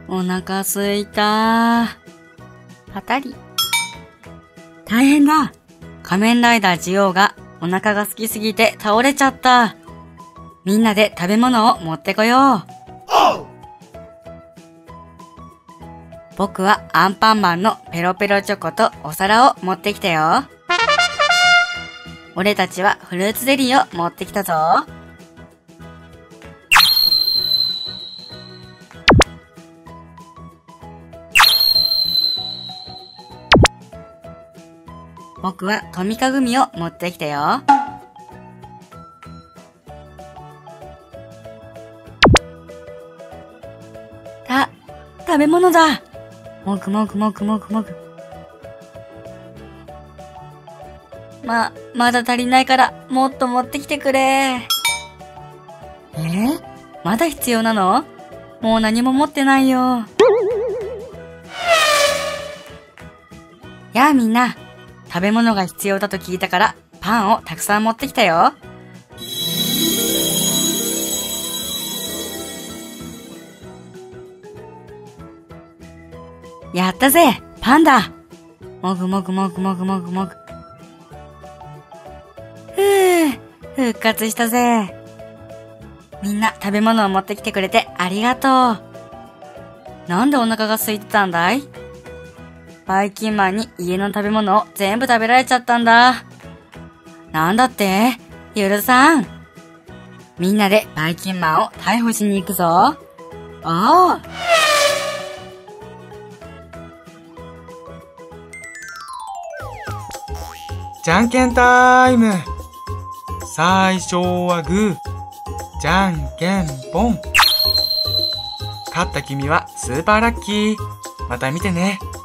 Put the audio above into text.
お腹すいた。パタリ。大変だ。仮面ライダージオウがお腹が空きすぎて倒れちゃった。みんなで食べ物を持ってこよう。僕はアンパンマンのペロペロチョコとお皿を持ってきたよ。俺たちはフルーツゼリーを持ってきたぞ。僕はトミカグミを持ってきたよ。食べ物だ。もぐもぐもぐもぐもぐ。まだ足りないからもっと持ってきてくれ。まだ必要なの？もう何も持ってないよ。やあみんな、食べ物が必要だと聞いたからパンをたくさん持ってきたよ。やったぜ、パンだ。もぐもぐもぐもぐもぐもぐ。復活したぜ。みんな食べ物を持ってきてくれてありがとう。なんでお腹が空いてたんだい？バイキンマンに家の食べ物を全部食べられちゃったんだ。なんだって？ゆるさん。みんなでバイキンマンを逮捕しに行くぞ。おー。 じゃんけんタイム。最初はグー、じゃんけんポン。勝った君はスーパーラッキー。また見てね。